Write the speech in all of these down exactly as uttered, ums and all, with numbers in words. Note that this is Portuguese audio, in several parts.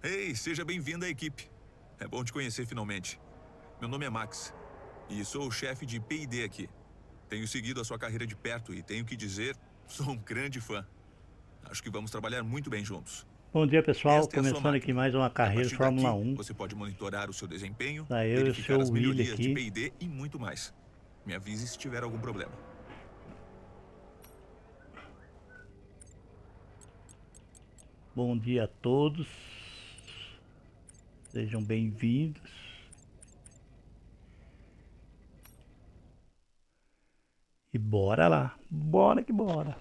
Ei, seja bem-vindo à equipe. É bom te conhecer finalmente. Meu nome é Max e sou o chefe de P e D aqui. Tenho seguido a sua carreira de perto e tenho que dizer, sou um grande fã. Acho que vamos trabalhar muito bem juntos. Bom dia, pessoal. Esta é a sua Começando aqui máquina. mais uma E a carreira de partir Fórmula daqui, um. você pode monitorar o seu desempenho, Tá eu e o verificar seu as Willy melhorias de aqui. P e D e muito mais. Me avise se tiver algum problema. Bom dia a todos. Sejam bem-vindos. E bora lá. Bora que bora.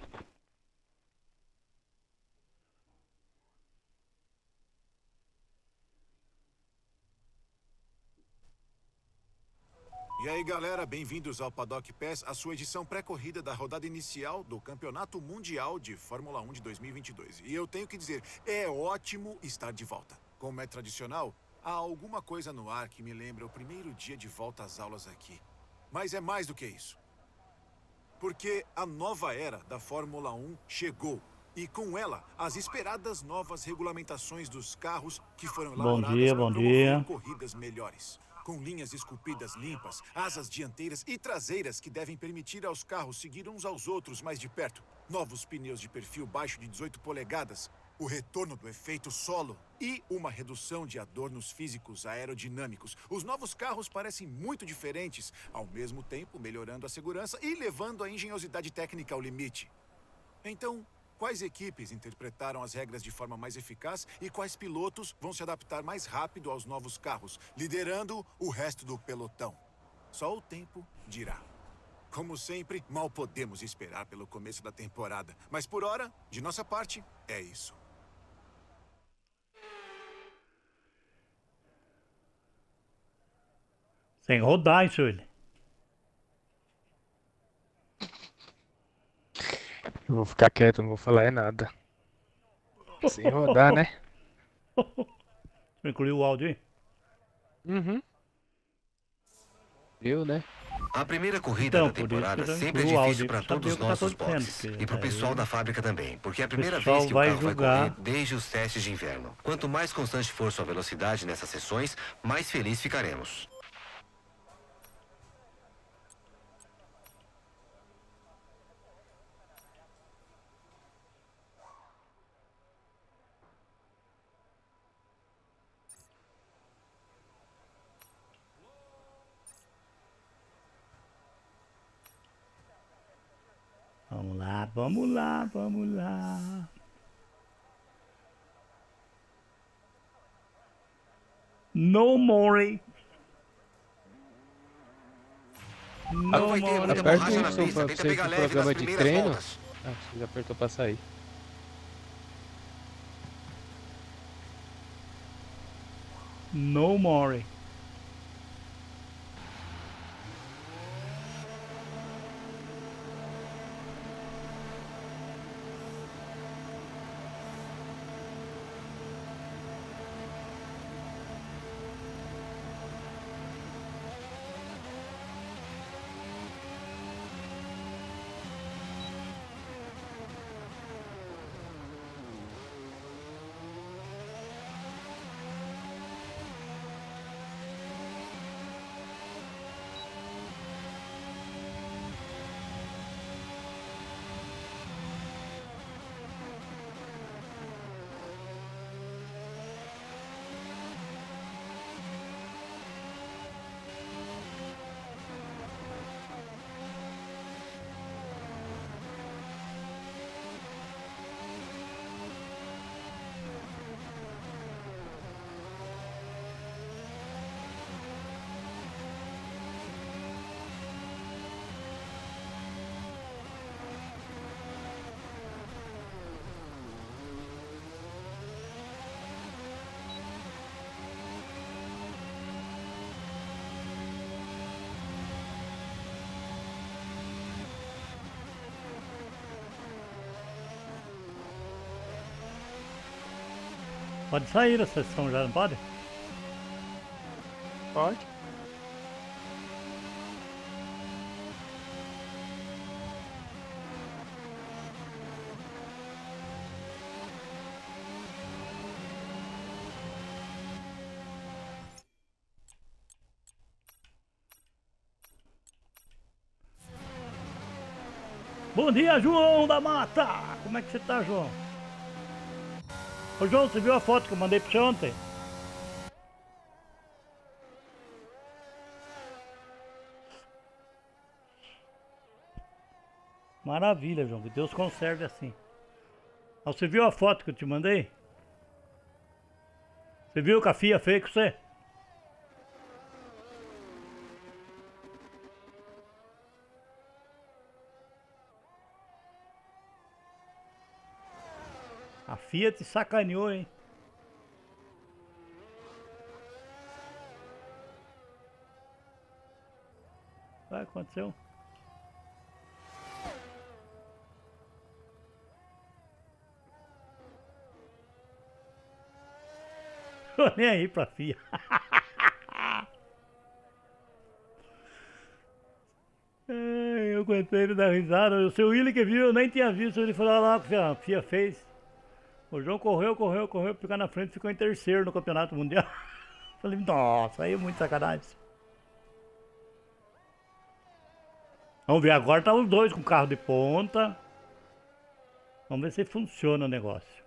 E aí, galera, bem-vindos ao Paddock Pass, a sua edição pré-corrida da rodada inicial do Campeonato Mundial de Fórmula um de dois mil e vinte e dois. E eu tenho que dizer, é ótimo estar de volta. Como é tradicional, há alguma coisa no ar que me lembra o primeiro dia de volta às aulas aqui. Mas é mais do que isso. Porque a nova era da Fórmula um chegou. E com ela, as esperadas novas regulamentações dos carros que foram elaboradas Bom dia, para bom promover dia. corridas melhores. Com linhas esculpidas limpas, asas dianteiras e traseiras que devem permitir aos carros seguir uns aos outros mais de perto. Novos pneus de perfil baixo de dezoito polegadas, o retorno do efeito solo e uma redução de adornos físicos aerodinâmicos. Os novos carros parecem muito diferentes, ao mesmo tempo melhorando a segurança e levando a engenhosidade técnica ao limite. Então, quais equipes interpretaram as regras de forma mais eficaz e quais pilotos vão se adaptar mais rápido aos novos carros, liderando o resto do pelotão? Só o tempo dirá. Como sempre, mal podemos esperar pelo começo da temporada. Mas por hora, de nossa parte, é isso. Sem rodar, hein, Sully? Eu vou ficar quieto, não vou falar é nada. Sem rodar, né? Incluiu o áudio aí? Uhum. Viu, né? A primeira corrida Então, da por isso temporada que eu sempre é incluo o difícil áudio para pra saber todos o os que tá nossos acontecendo, boxes porque e para o daí pessoal da fábrica também, porque é a primeira pessoal vez que o vai carro vai julgar. correr desde os testes de inverno. Quanto mais constante for sua velocidade nessas sessões, mais feliz ficaremos. Vamos lá, vamos lá, vamos lá. No more. Não No vai ter more. muita Aperta borracha o na Y pista, pra tenta você pegar no leve nas programa de primeiras treino. voltas. Ah, você apertou pra sair. No more. Pode sair da sessão já, não pode? Pode. Bom dia, João da Mata! Como é que você tá, João? Ô, João, você viu a foto que eu mandei pra você ontem? Maravilha, João. Que Deus conserve assim. Ah, você viu a foto que eu te mandei? Você viu que a Fia fez com você? A Fia te sacaneou, hein? O que aconteceu? Tô nem aí pra Fia. Ai, eu aguentei ele dar risada. O seu Willi que viu, eu nem tinha visto. Ele falou lá o que a Fia fez. O João correu, correu, correu, ficar na frente, ficou em terceiro no campeonato mundial. Falei, nossa, aí é muito sacanagem. Vamos ver, agora tá os dois com carro de ponta. Vamos ver se funciona o negócio.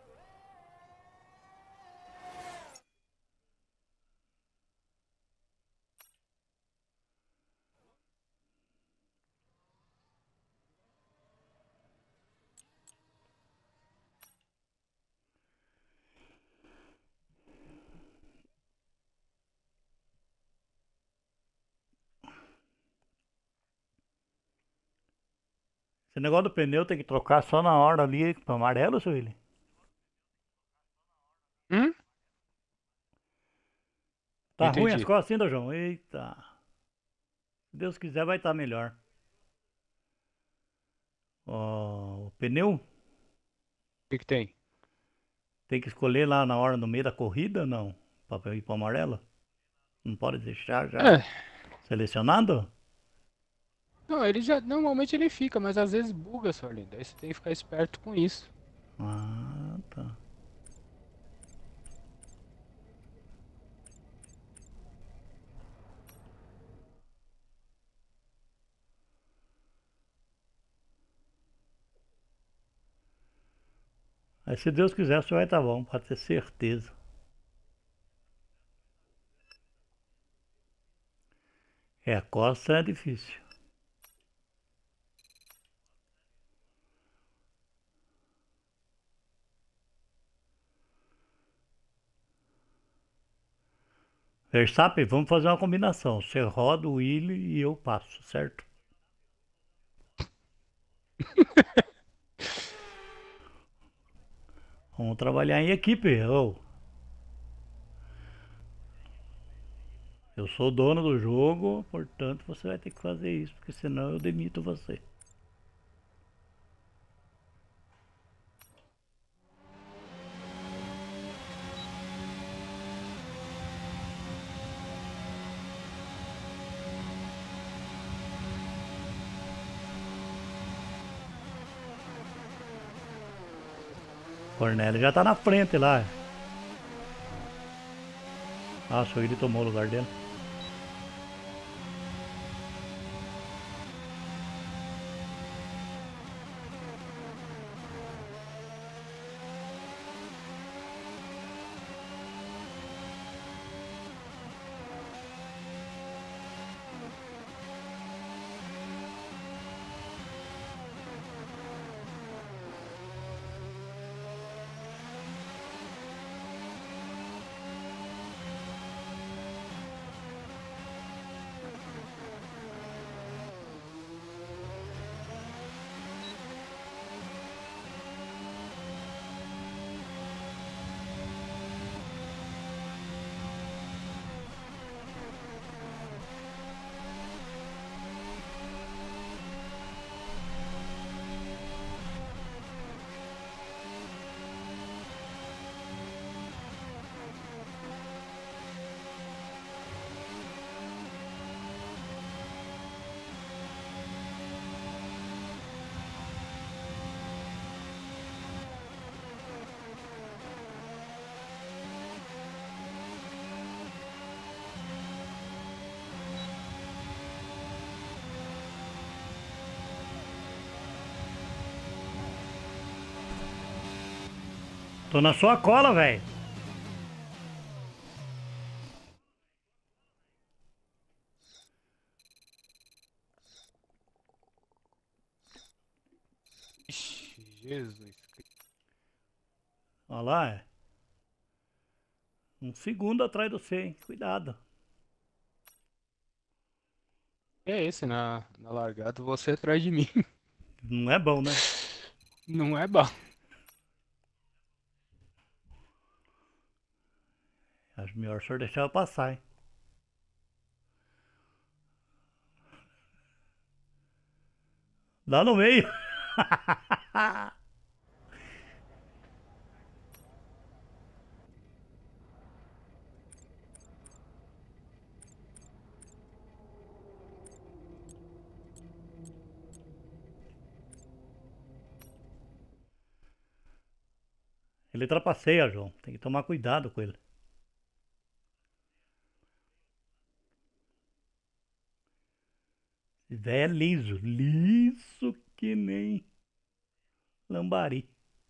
Esse negócio do pneu tem que trocar só na hora ali pro amarelo, seu Willi? Hum? Tá Entendi. ruim as costas ainda, João? Eita. Se Deus quiser vai estar melhor. Ó, o pneu O que que tem? tem que escolher lá na hora, no meio da corrida, não? Pra ir pro amarelo? Não pode deixar já É. selecionado? Não, ele já. Normalmente ele fica, mas às vezes buga, seu lindo. Aí você tem que ficar esperto com isso. Ah, tá. Aí se Deus quiser, você vai estar bom, pode ter certeza. É, a costa é difícil. Verstappen, vamos fazer uma combinação. Você roda o Willi e eu passo, certo? Vamos trabalhar em equipe. ô. Eu sou o dono do jogo, portanto você vai ter que fazer isso, porque senão eu demito você. Cornélio já tá na frente lá. Ah, só ele tomou o lugar dele. Tô na sua cola, velho. Ixi, Jesus. Olha lá, é. Um segundo atrás do você, hein? Cuidado. É esse na, na largada, você atrás de mim. Não é bom, né? Não é bom. Acho melhor o senhor deixar eu passar, hein? Lá no meio. Ele trapaceia, João. Tem que tomar cuidado com ele. Esse velho é liso. Liso que nem lambari.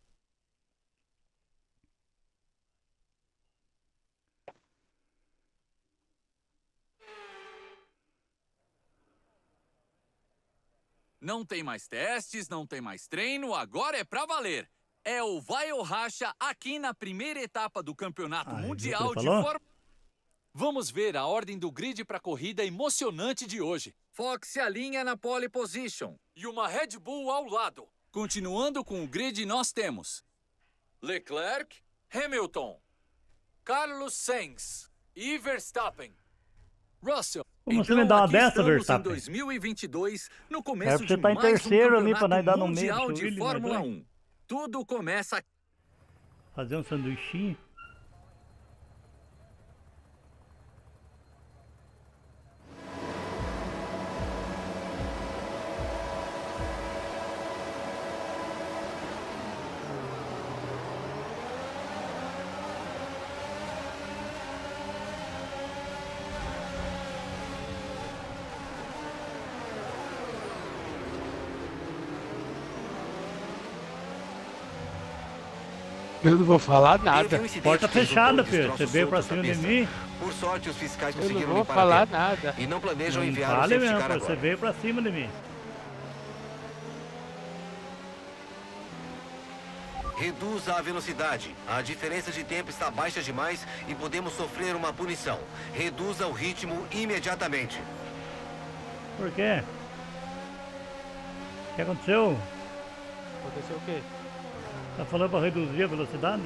Não tem mais testes, não tem mais treino, agora é pra valer. É o vai ou racha aqui na primeira etapa do Campeonato Ai, viu o que Mundial ele de falou? Fórmula. Vamos ver a ordem do grid para a corrida emocionante de hoje. Fox se alinha na pole position e uma Red Bull ao lado. Continuando com o grid, nós temos Leclerc, Hamilton, Carlos Sainz e Verstappen. Russell. Como você me dá uma aqui dessa, estamos Verstappen? em dois mil e vinte e dois, no É começo pra você de tá em mais um terceiro ali, pra campeonato nós dar no meio mundial pro de Willi, Fórmula nós dois. um. Tudo começa Fazer um sanduichinho. Eu não vou falar Teve nada. um incidente Porta que resultou fechada, em filho. Você destroços veio pra soltos cima na de pista. mim. Por sorte, os fiscais Eu não conseguiram vou limpar falar a tempo nada. e não planejam Não enviar o fale safety mesmo, car pô. Você agora. veio pra cima de mim. Reduza a velocidade. A diferença de tempo está baixa demais e podemos sofrer uma punição. Reduza o ritmo imediatamente. Por quê? O que aconteceu? Aconteceu o quê? Tá falando pra reduzir a velocidade?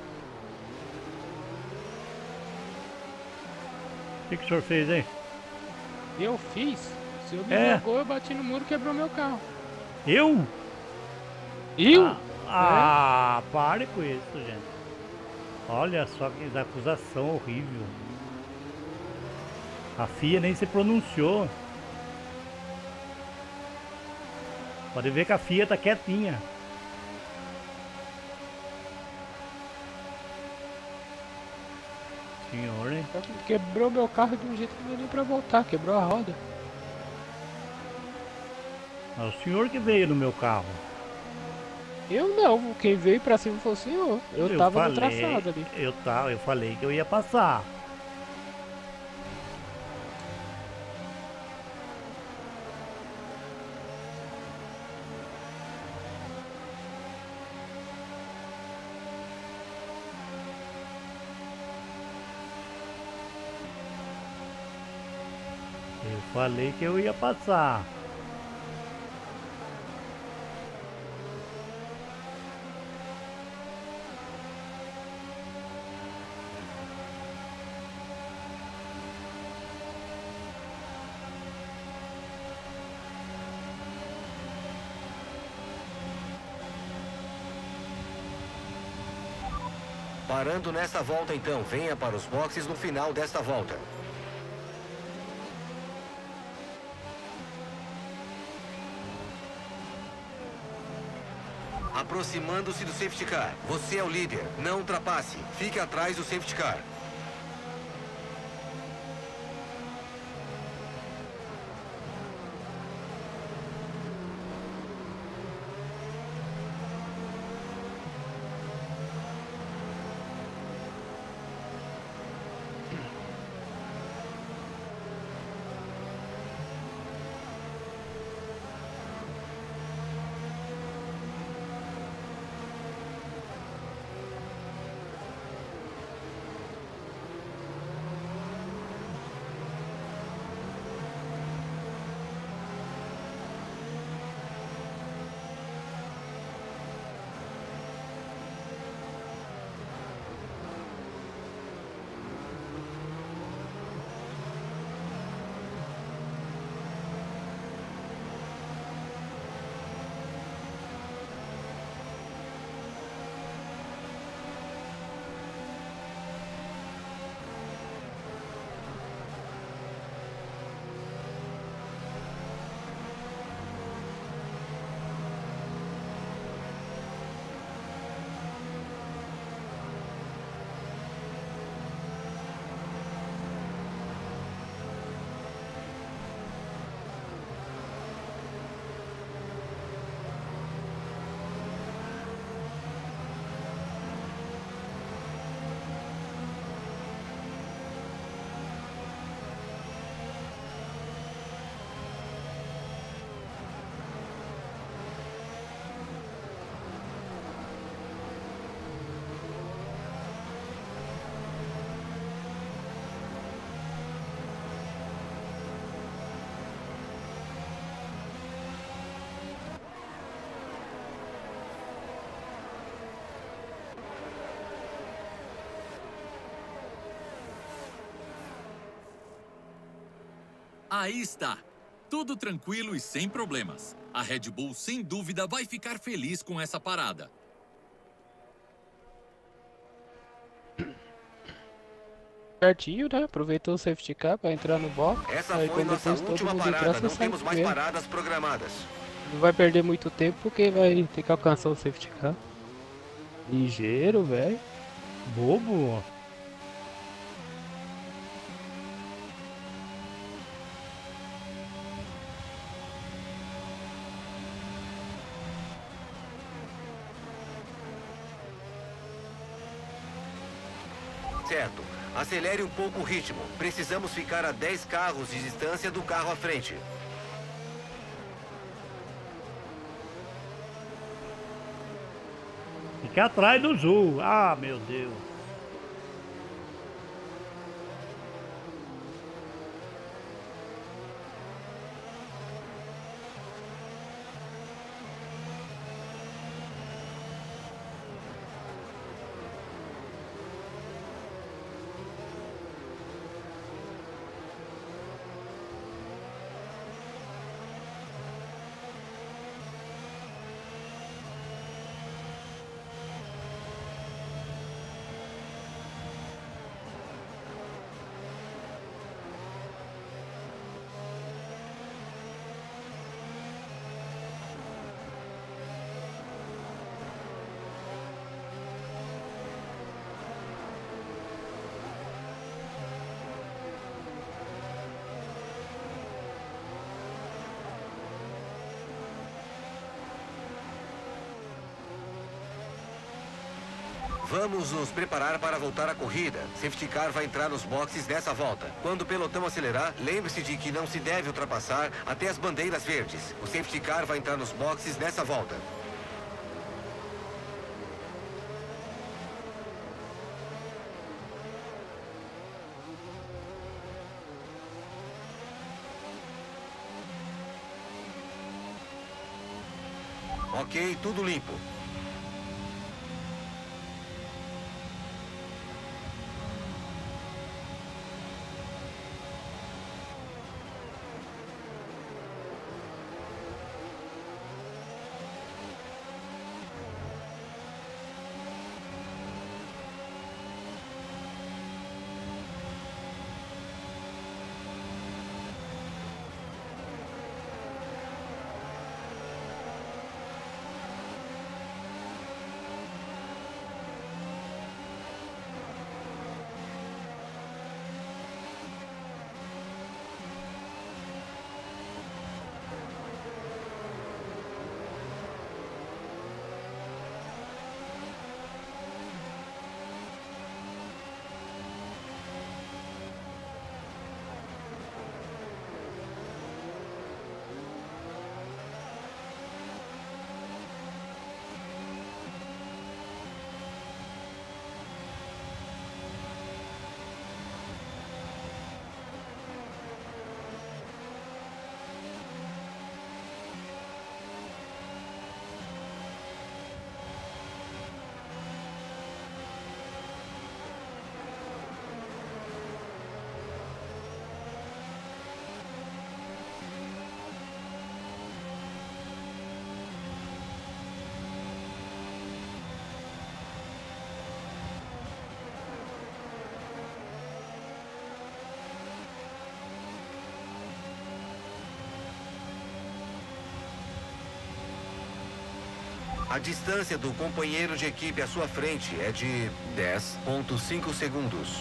O que, que o senhor fez, hein? Eu fiz? O senhor me É. jogou, eu bati no muro e quebrou meu carro. Eu? Eu? Ah, pare com isso, gente. Olha só que acusação horrível. A F I A nem se pronunciou. Pode ver que a F I A tá quietinha. Senhor, hein? Quebrou meu carro de um jeito que não deu nem pra voltar, quebrou a roda. É o senhor que veio no meu carro. Eu não, quem veio pra cima foi o senhor. Eu, tava no traçado ali. Eu tava, eu falei que eu ia passar. Eu falei que eu ia passar. Parando nesta volta, então, venha para os boxes no final desta volta. Aproximando-se do safety car. Você é o líder. Não ultrapasse. Fique atrás do safety car. Aí está. Tudo tranquilo e sem problemas. A Red Bull, sem dúvida, vai ficar feliz com essa parada. Pertinho, né? Aproveitou o safety car pra entrar no box. Essa Aí foi quando nossa depois todo última mundo parada. entrar, você Não sai temos mais correndo. paradas programadas. Não vai perder muito tempo porque vai ter que alcançar o safety car. Ligeiro, velho. Bobo. Certo. Acelere um pouco o ritmo. Precisamos ficar a dez carros de distância do carro à frente. Fica atrás do Zul. Ah, meu Deus. Vamos nos preparar para voltar à corrida. Safety Car vai entrar nos boxes nessa volta. Quando o pelotão acelerar, lembre-se de que não se deve ultrapassar até as bandeiras verdes. O Safety Car vai entrar nos boxes nessa volta. Ok, tudo limpo. A distância do companheiro de equipe à sua frente é de dez ponto cinco segundos.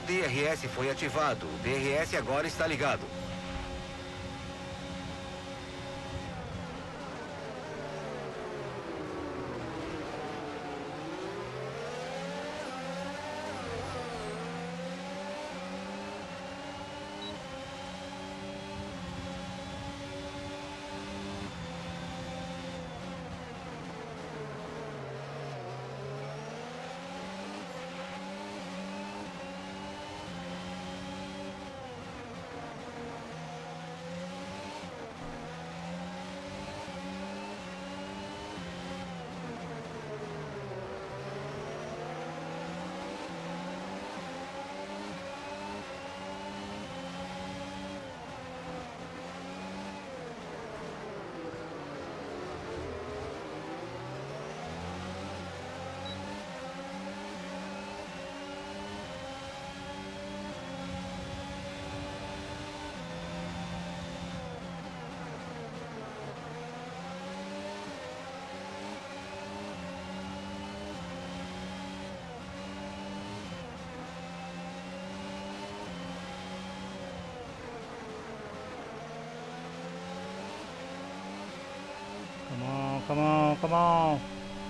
D R S foi ativado. O D R S agora está ligado. Come on, come on, come on.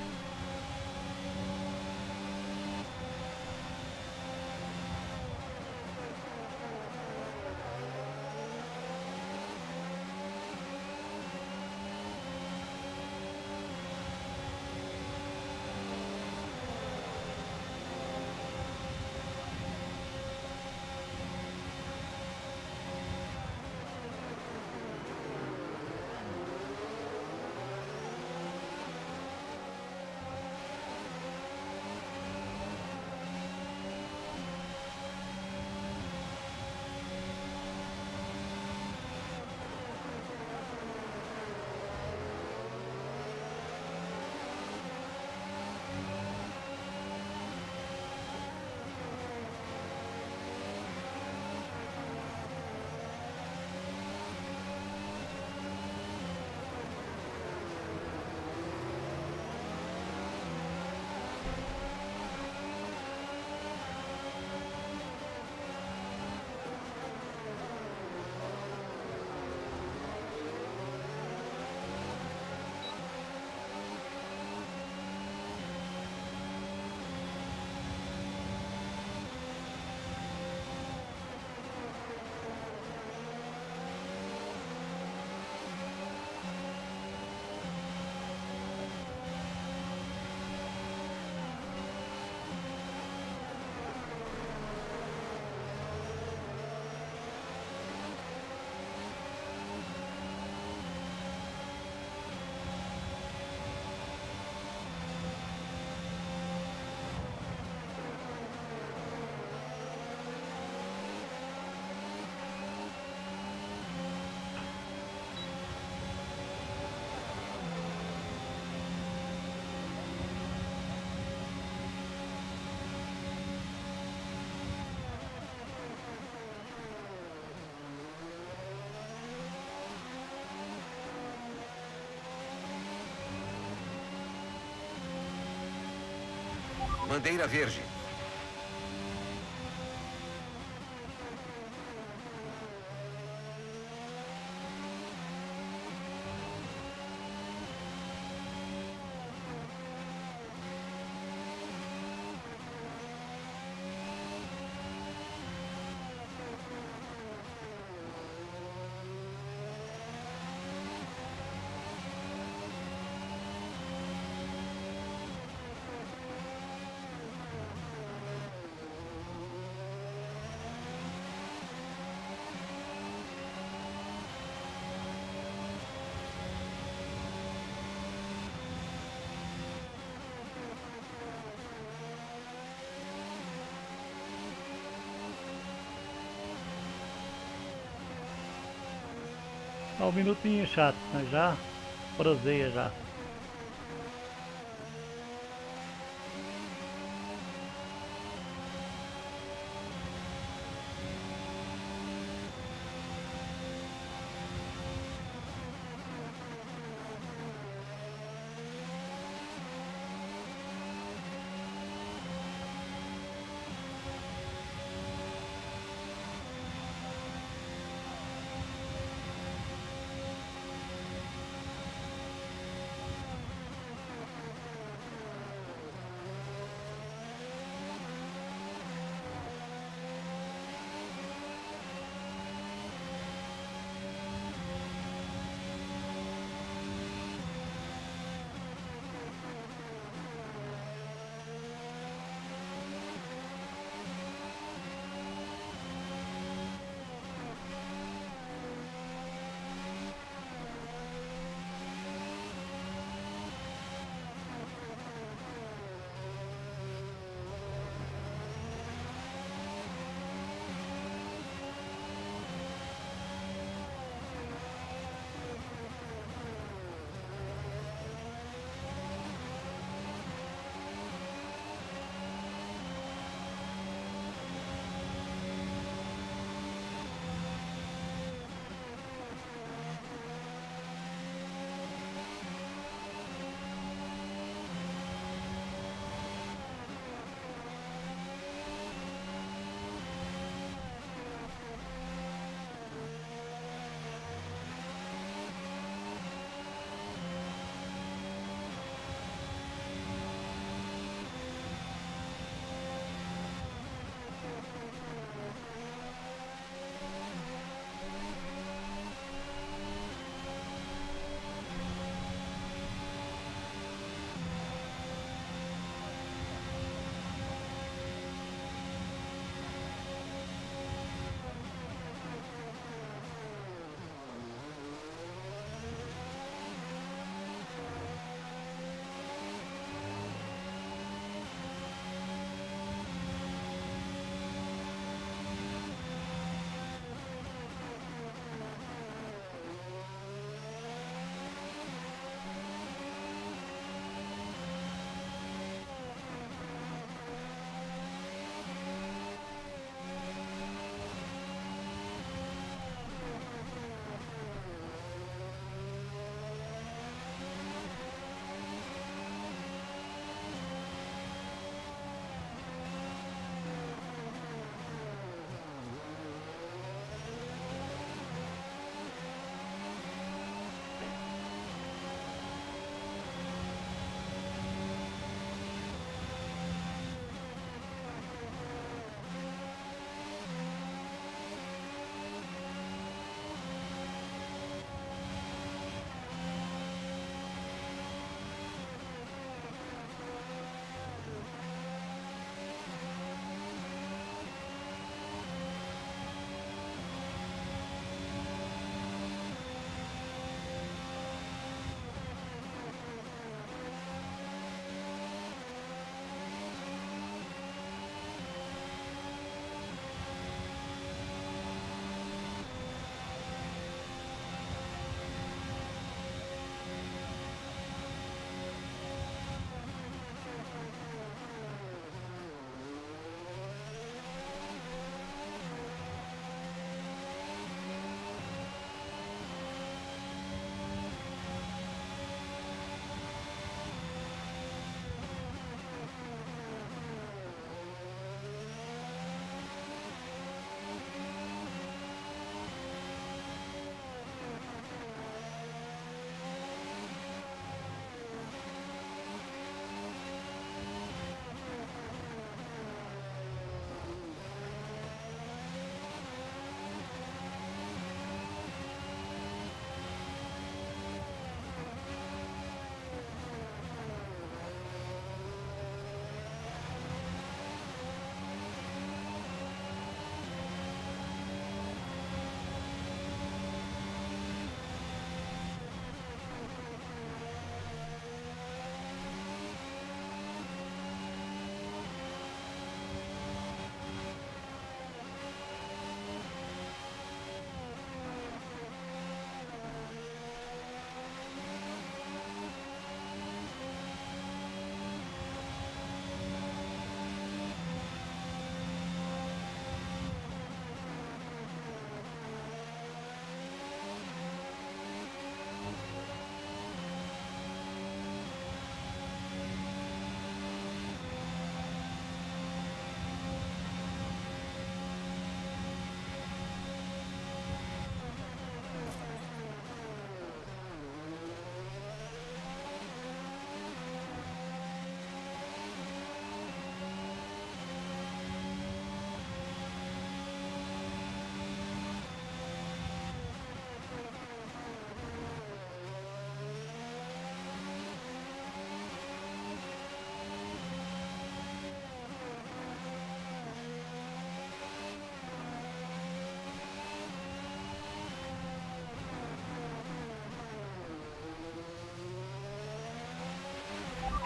Bandeira verde. Só um minutinho chato, mas já proseia já.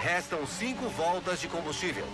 Restam cinco voltas de combustível.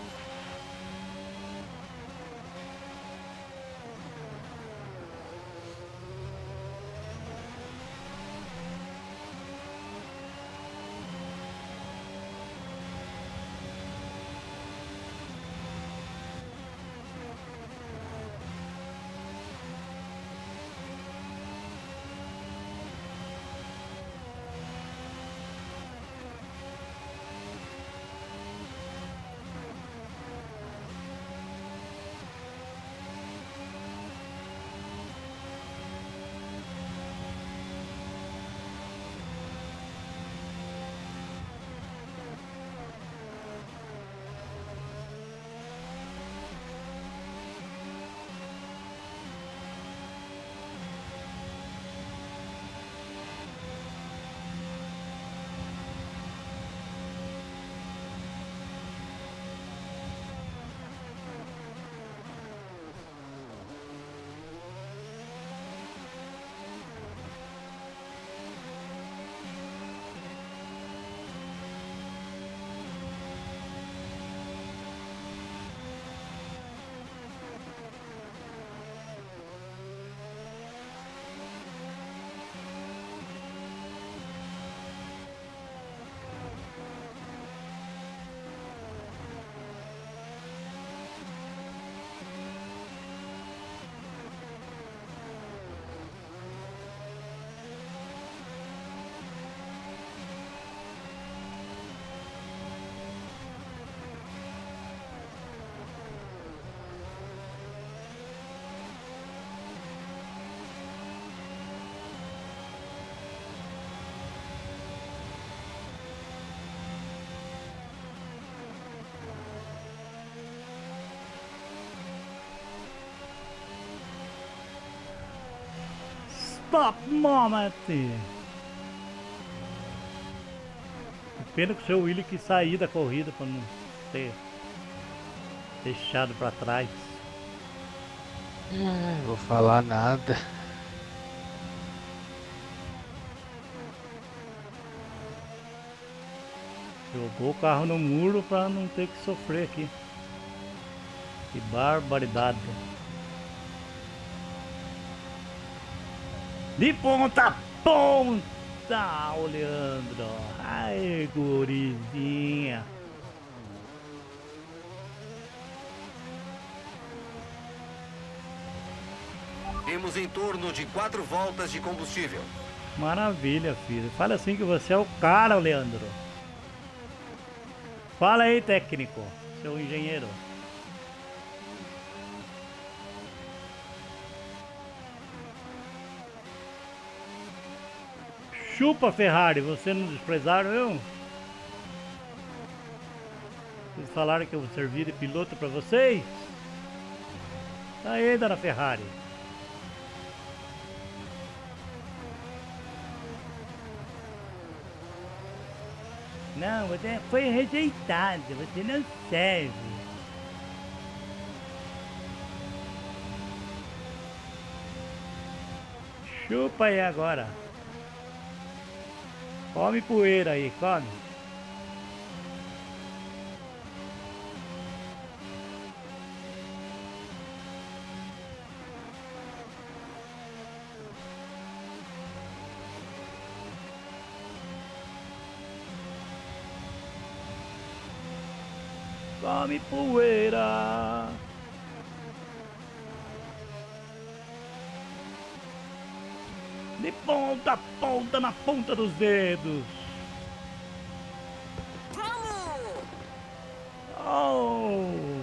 Stop moment! Pena que o seu Willy quis sair da corrida para não ser deixado para trás. Não vou falar nada. Jogou o carro no muro para não ter que sofrer aqui. Que barbaridade. De ponta a ponta, o Leandro. Ai, gurizinha. Temos em torno de quatro voltas de combustível. Maravilha, filho. Fala assim que você é o cara, Leandro. Fala aí, técnico, seu engenheiro. Chupa, Ferrari, você não desprezaram eu? Vocês falaram que eu vou servir de piloto para vocês? Tá aí, dona Ferrari. Não, você foi rejeitado, você não serve. Chupa aí agora. Come poeira aí, come. Come poeira. De ponta a ponta, na ponta dos dedos. Oh!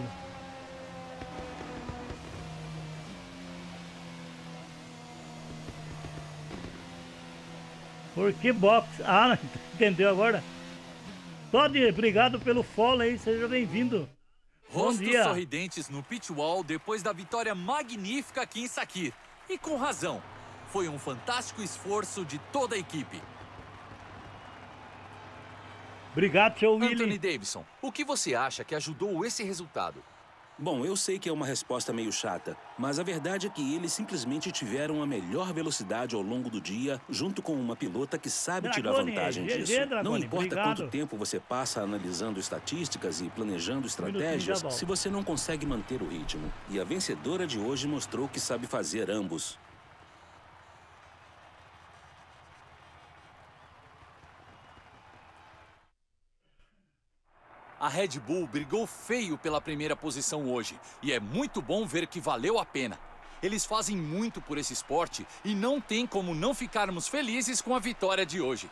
Por que box? Ah, entendeu agora? Todd, obrigado pelo follow aí, seja bem-vindo. Bom Rostos dia. sorridentes no pit wall depois da vitória magnífica aqui em Sakir. E com razão. Foi um fantástico esforço de toda a equipe. Obrigado, seu Willy. Anthony Davidson, o que você acha que ajudou esse resultado? Bom, eu sei que é uma resposta meio chata, mas a verdade é que eles simplesmente tiveram a melhor velocidade ao longo do dia, junto com uma pilota que sabe tirar Dragone, vantagem G G, disso. Não Dragone, importa obrigado. quanto tempo você passa analisando estatísticas e planejando minutinho estratégias, já volto. se você não consegue manter o ritmo. E a vencedora de hoje mostrou que sabe fazer ambos. A Red Bull brigou feio pela primeira posição hoje, e é muito bom ver que valeu a pena. Eles fazem muito por esse esporte e não tem como não ficarmos felizes com a vitória de hoje.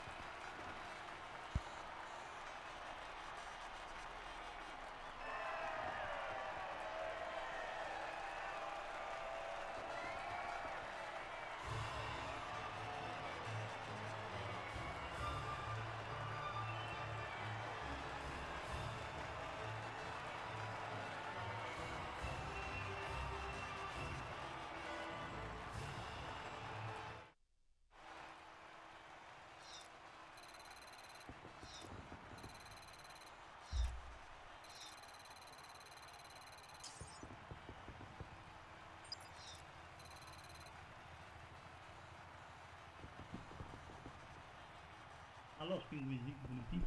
Olha os pinguinzinhos bonitinhos.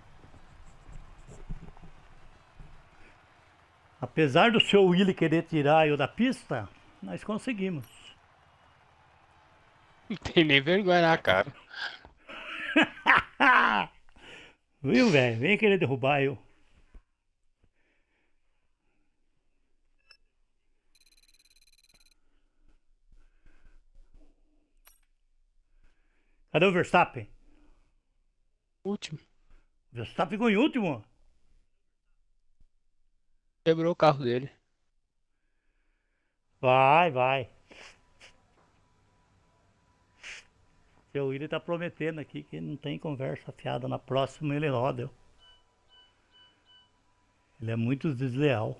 Apesar do seu Willy querer tirar eu da pista, nós conseguimos. Não tem nem vergonha na cara. Viu, velho? Vem querer derrubar eu. Cadê o Verstappen? Último. O Verstappen ficou em último. Quebrou o carro dele. Vai, vai. Seu Willy tá prometendo aqui que não tem conversa fiada. Na próxima ele roda. Ele é muito desleal.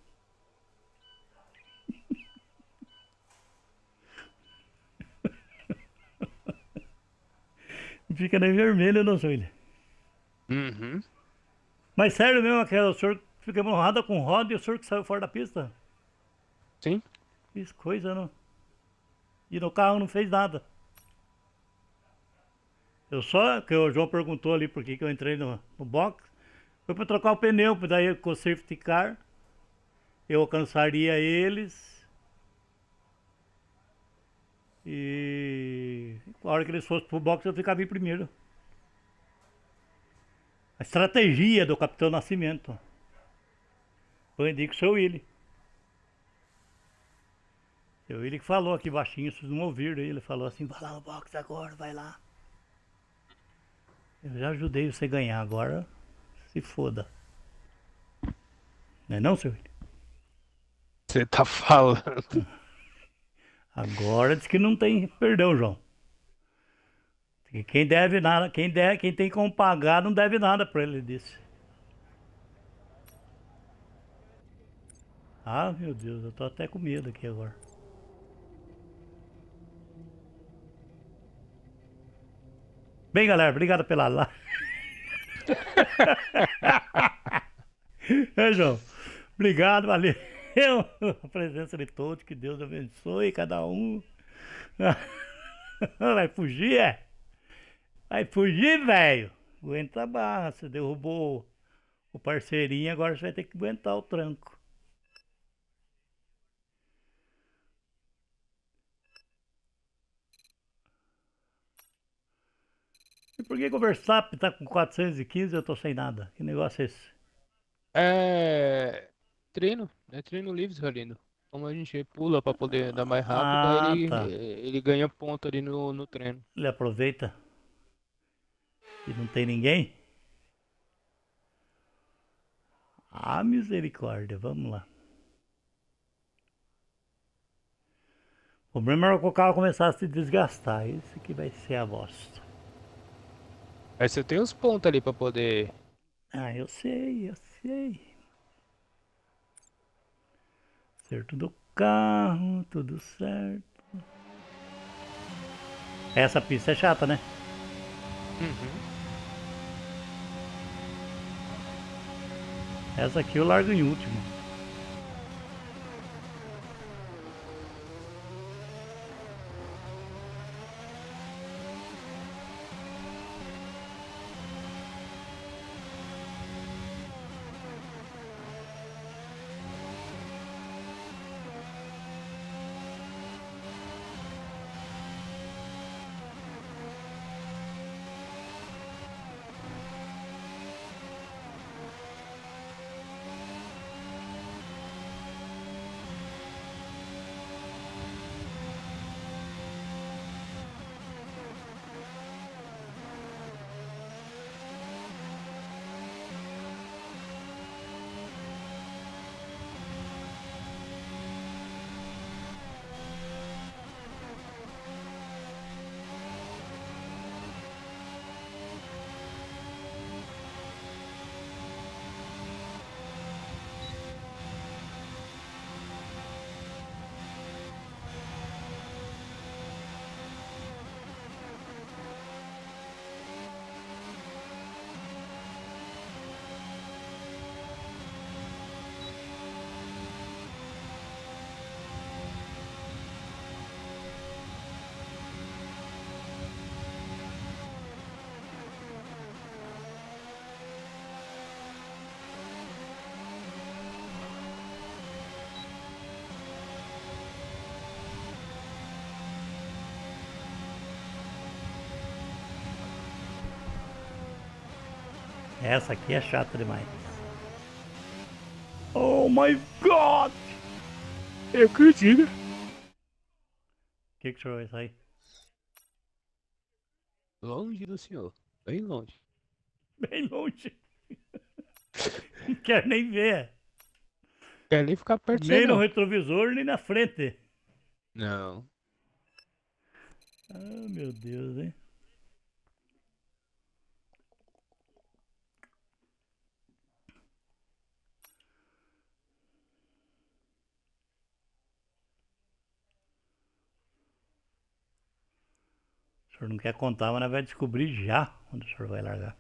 Não fica nem vermelho, não, seu Willy. Uhum. Mas sério mesmo, que o senhor fica roda com roda e o senhor que saiu fora da pista? Sim. Fiz coisa, não. E no carro não fez nada. Eu só, que o João perguntou ali por que que eu entrei no, no box, foi para trocar o pneu, porque daí com o safety car eu alcançaria eles. E a hora que eles fossem pro box eu ficava em primeiro. A estratégia do Capitão Nascimento. Eu indico o seu Willy. Seu Willy que falou aqui baixinho, vocês não ouviram. Ele falou assim, vai lá no box agora, vai lá. Eu já ajudei você a ganhar, agora se foda. Não é não, seu Willy? Você tá falando. Agora diz que não tem perdão, João. Quem deve nada, quem, deve, quem tem como pagar não deve nada pra ele, ele disse. Ah, meu Deus, eu tô até com medo aqui agora. Bem, galera, obrigado pela live. É, João. Obrigado, valeu. A presença de todos, que Deus abençoe cada um. Vai fugir, é? Vai fugir, velho. Aguenta a barra. Você derrubou o parceirinho, agora você vai ter que aguentar o tranco. E por que que o Verstappen tá com quatrocentos e quinze e eu tô sem nada? Que negócio é esse? É. Treino. É treino livre, seu lindo. Como a gente pula pra poder andar mais rápido, Ah, aí ele, tá. ele ganha ponto ali no, no treino. Ele aproveita e não tem ninguém? Ah, misericórdia, vamos lá. O problema era que o carro começar a se desgastar. Esse aqui vai ser a bosta. Aí você tem os pontos ali pra poder. Ah, eu sei, eu sei. Acerto do carro, tudo certo. Essa pista é chata, né? Uhum. Essa aqui eu largo em último. Essa aqui é chata demais. Oh my god! Eu acredito. O que que o senhor vai sair? Longe do senhor. Bem longe. Bem longe. Não quero nem ver. Quer nem ficar perto de Nem você, no não. retrovisor, nem na frente. Não. Ah, meu Deus, hein? O senhor não quer contar, mas nós vai descobrir já onde o senhor vai largar.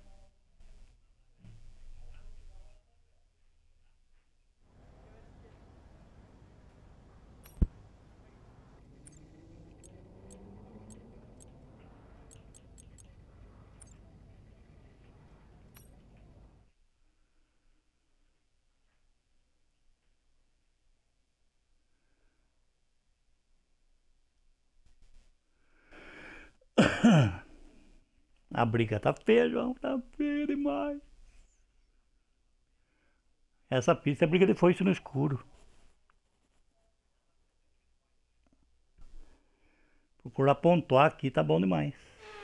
A briga tá feia, João. Tá feia demais. Essa pista é briga de foice no escuro. Procurar pontuar aqui tá bom demais.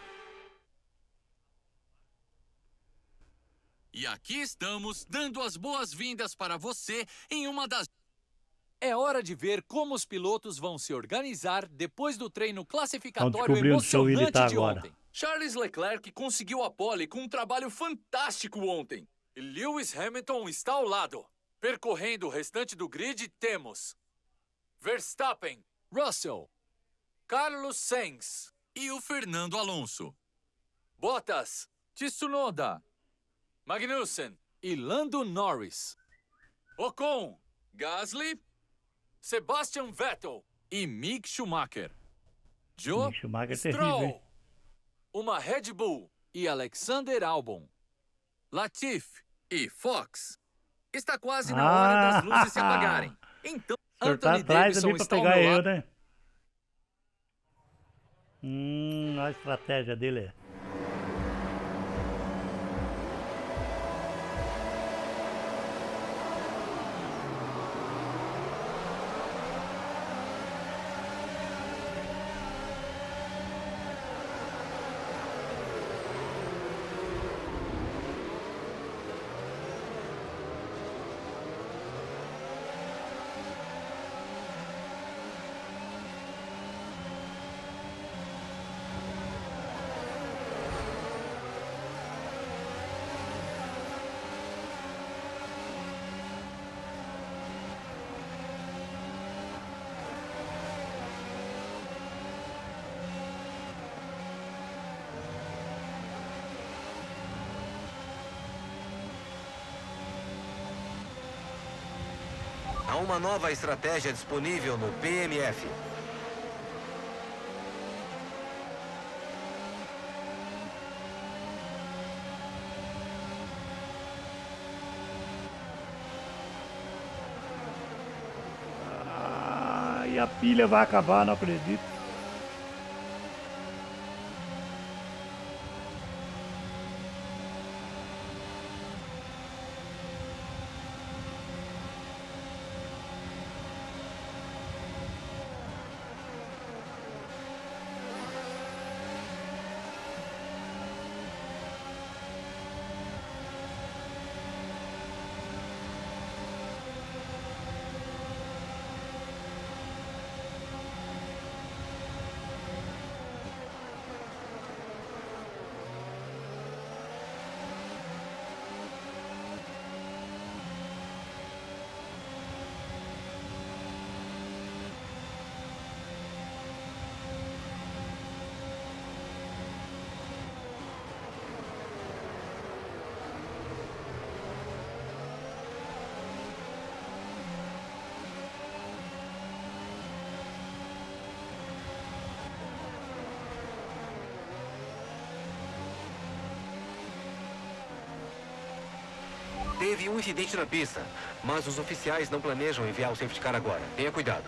E aqui estamos, dando as boas-vindas para você em uma das... É hora de ver como os pilotos vão se organizar depois do treino classificatório descobrir onde seu Willy emocionante tá de agora. ontem. Charles Leclerc conseguiu a pole com um trabalho fantástico ontem. E Lewis Hamilton está ao lado. Percorrendo o restante do grid, temos Verstappen, Russell, Carlos Sainz e o Fernando Alonso. Bottas, Tsunoda, Magnussen e Lando Norris. Ocon, Gasly, Sebastian Vettel e Mick Schumacher. Joe Mick Schumacher é terrível, Stroll, hein? uma Red Bull e Alexander Albon. Latifi e Fox. Está quase na hora das luzes se apagarem. Então, O senhor tá Anthony atrás Davidson ali pra está ao pegar meu eu, lado. né? Hum, a estratégia dele é. Há uma nova estratégia disponível no P M F. Ah, e a pilha vai acabar, não acredito. Teve um incidente na pista, mas os oficiais não planejam enviar o safety car agora. Tenha cuidado.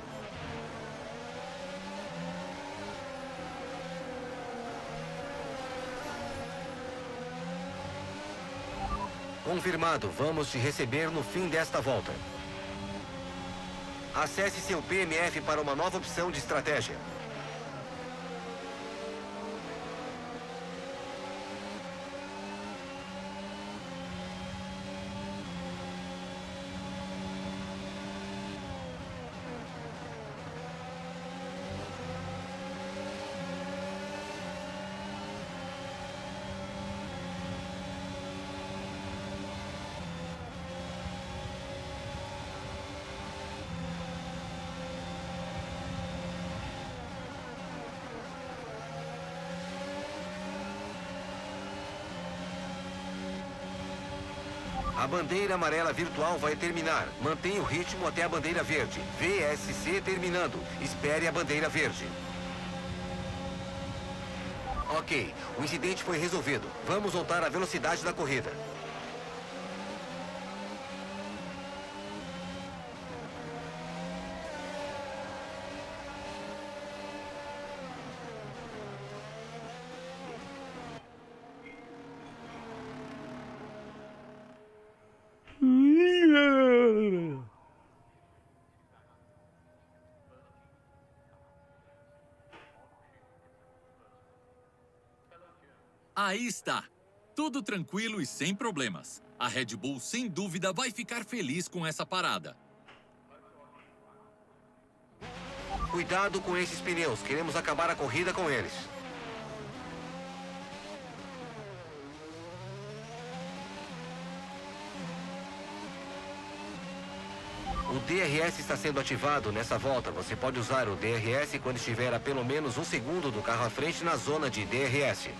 Confirmado, vamos te receber no fim desta volta. Acesse seu P M F para uma nova opção de estratégia. A bandeira amarela virtual vai terminar. Mantenha o ritmo até a bandeira verde. V S C terminando. Espere a bandeira verde. Ok, o incidente foi resolvido. Vamos voltar à velocidade da corrida. Aí está. Tudo tranquilo e sem problemas. A Red Bull, sem dúvida, vai ficar feliz com essa parada. Cuidado com esses pneus. Queremos acabar a corrida com eles. O D R S está sendo ativado nessa volta. Você pode usar o D R S quando estiver a pelo menos um segundo do carro à frente na zona de D R S.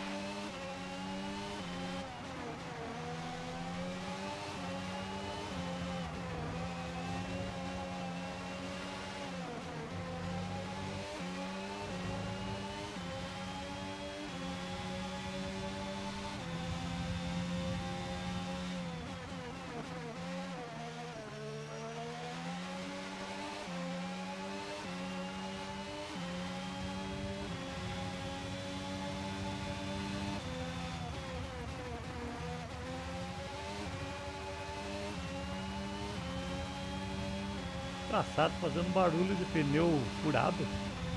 Traçado fazendo barulho de pneu furado.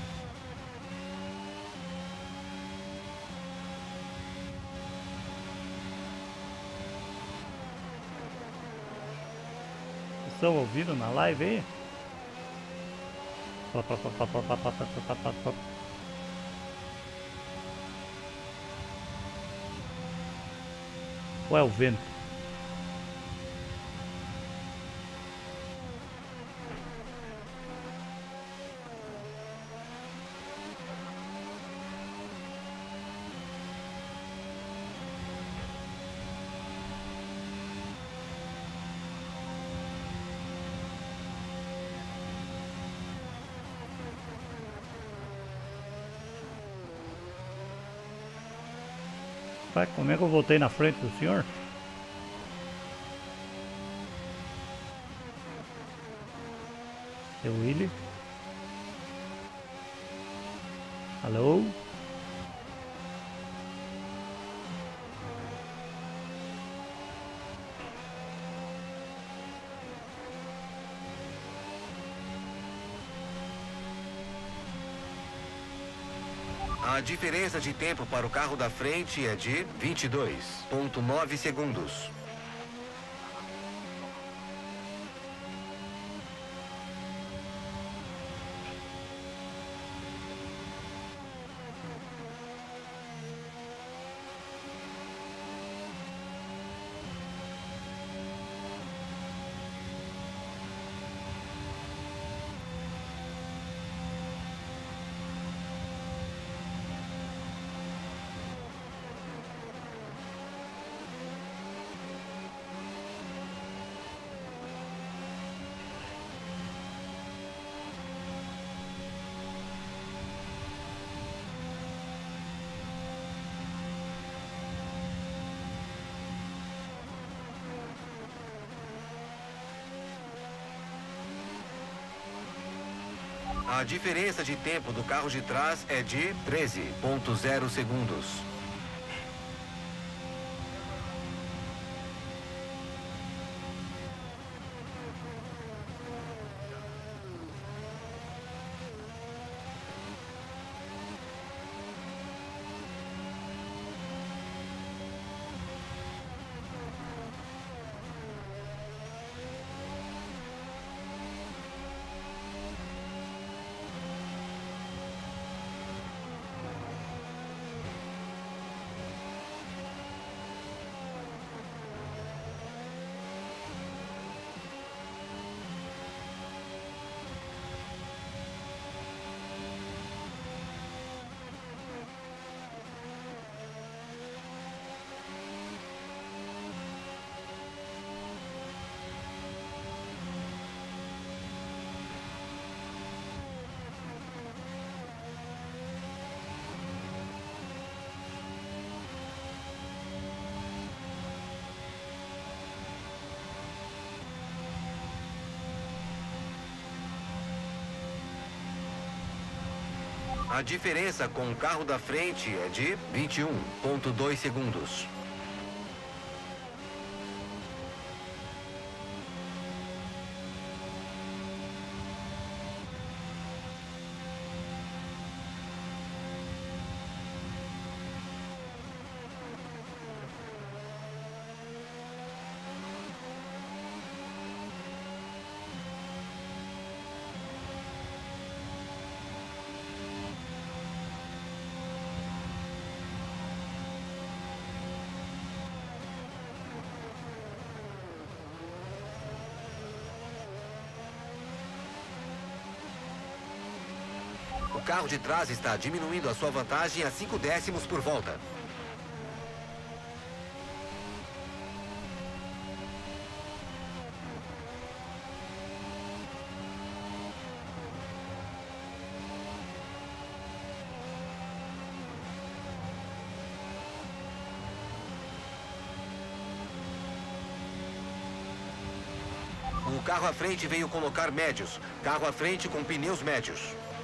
Estão ouvindo na live aí? Ou é o vento? Como é que eu voltei na frente do senhor? Seu Willy? Alô? A diferença de tempo para o carro da frente é de vinte e dois vírgula nove segundos. A diferença de tempo do carro de trás é de treze vírgula zero segundos. A diferença com o carro da frente é de vinte e um vírgula dois segundos. O carro de trás está diminuindo a sua vantagem a cinco décimos por volta. O carro à frente veio colocar médios. Carro à frente com pneus médios.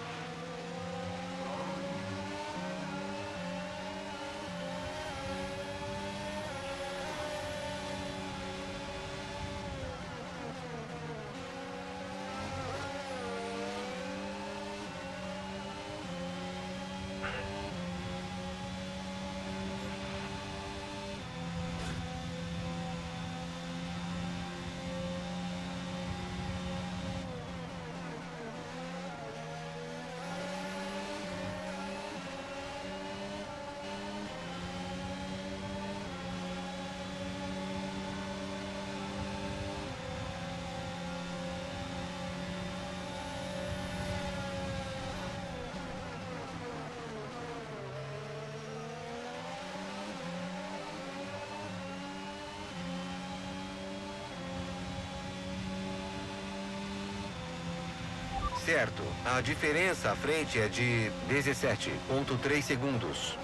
Certo. A diferença à frente é de dezessete vírgula três segundos.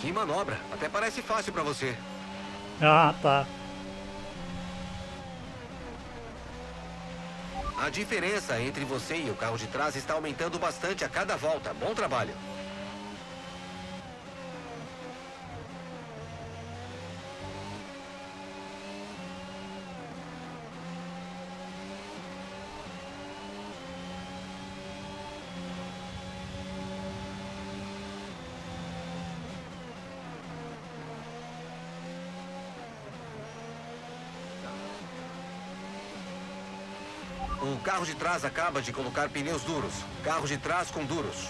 Que manobra. Até parece fácil pra você. Ah, tá. A diferença entre você e o carro de trás está aumentando bastante a cada volta. Bom trabalho. O carro de trás acaba de colocar pneus duros. Carro de trás com duros.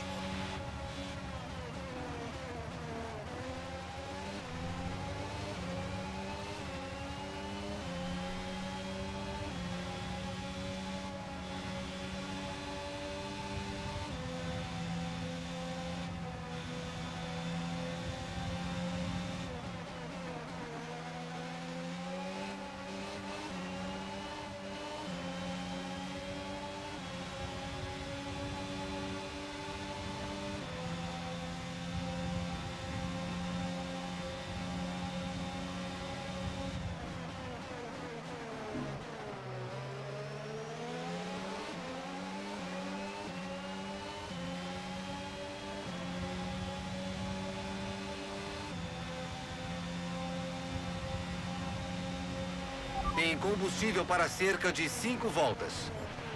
Tem combustível para cerca de cinco voltas.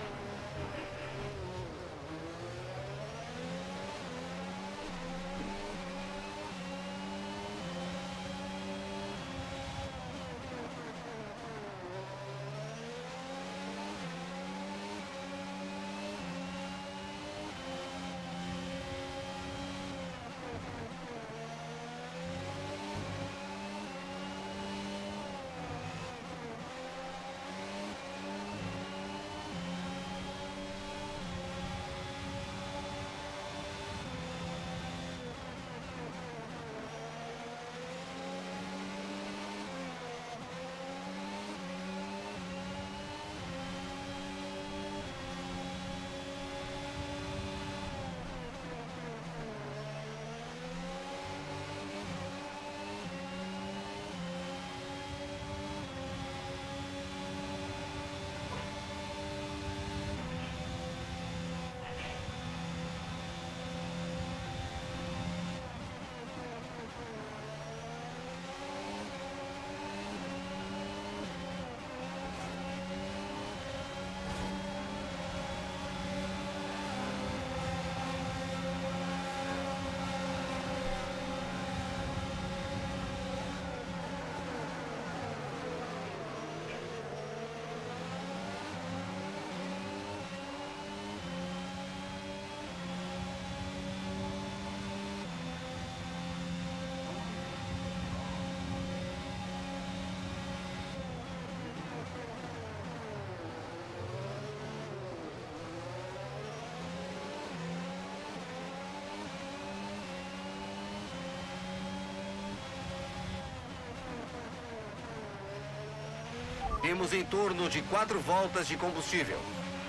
Temos em torno de quatro voltas de combustível.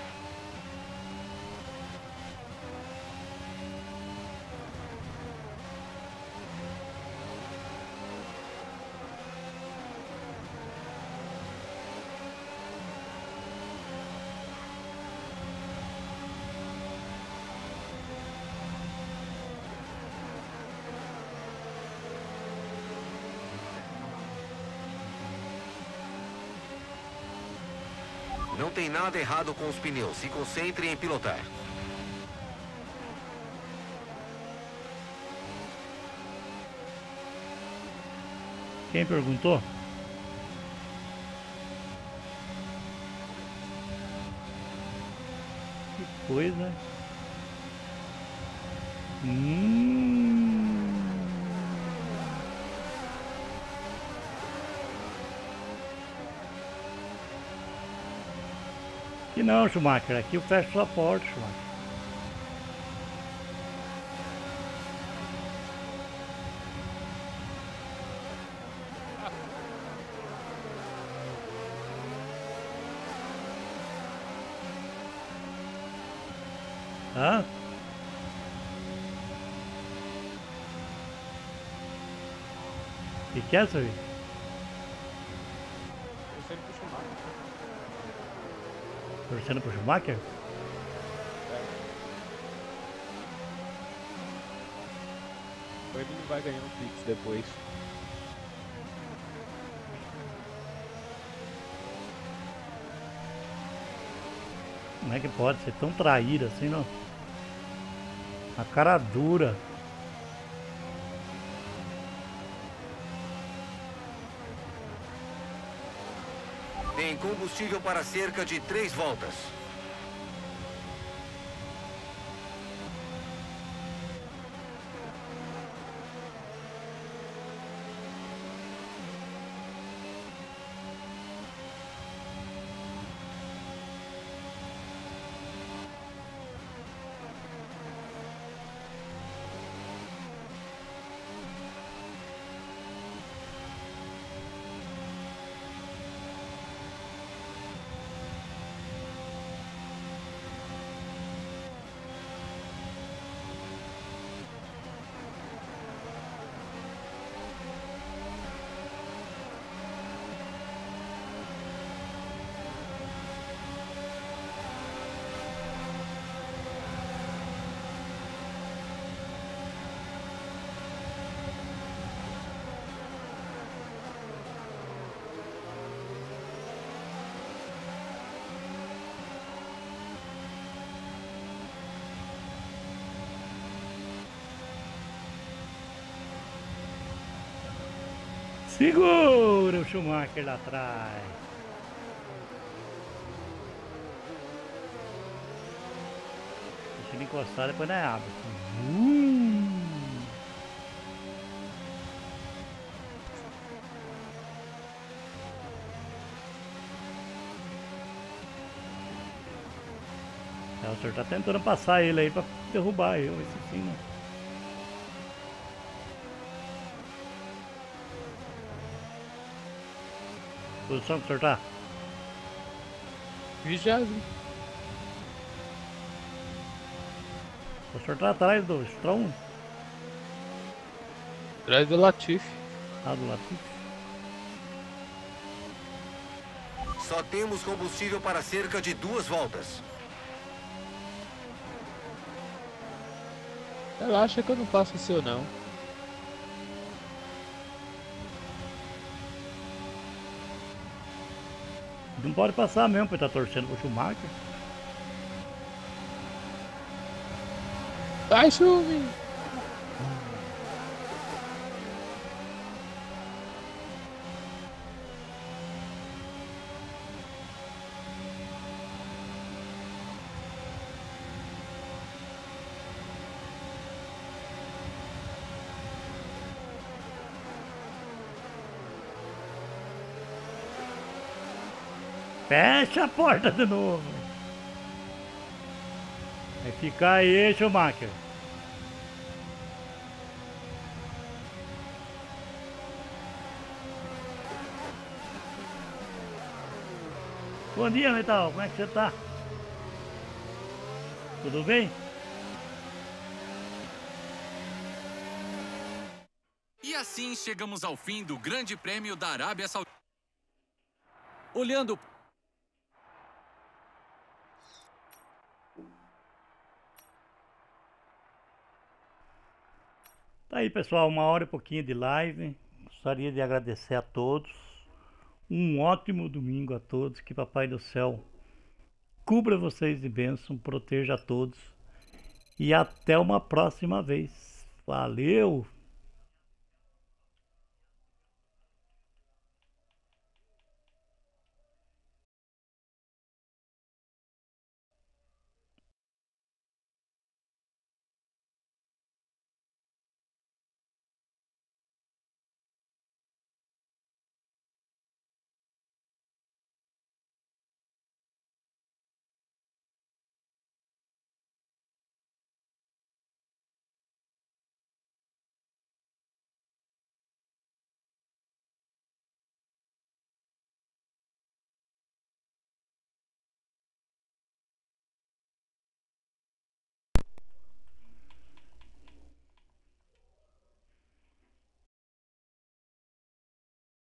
Não tem nada errado com os pneus. Se concentre em pilotar. Quem perguntou? Que coisa. Hum. Aqui não, Schumacher. Aqui eu fecho sua porta, Schumacher. Hã? O que, que é, seu Willi? Torcendo pro Schumacher. Torcendo pro Schumacher? Ou ele não vai ganhar um Pix depois. Como é que pode ser tão traíra assim, não? A cara dura. Tem combustível para cerca de três voltas. Segura o Schumacher lá atrás. Deixa ele encostar, depois não é abre. Hum. É, o senhor tá tentando passar ele aí pra derrubar eu, esse sim, né? Posição que o senhor tá? Vigésimo. O senhor tá atrás do Strong? Atrás do Latifi. Ah, do Latifi. Só temos combustível para cerca de duas voltas. Relaxa que eu não passo o seu não. Não pode passar mesmo, porque tá torcendo pro Schumacher. Vai, Schumi! Fecha a porta de novo. Vai ficar aí, Schumacher. Bom dia, Metal. Como é que você tá? Tudo bem? E assim chegamos ao fim do Grande Prêmio da Arábia Saudita. Olhando... Tá aí, pessoal, uma hora e pouquinho de live. Gostaria de agradecer a todos. Um ótimo domingo a todos. Que Papai do Céu cubra vocês de bênção, proteja a todos. E até uma próxima vez. Valeu!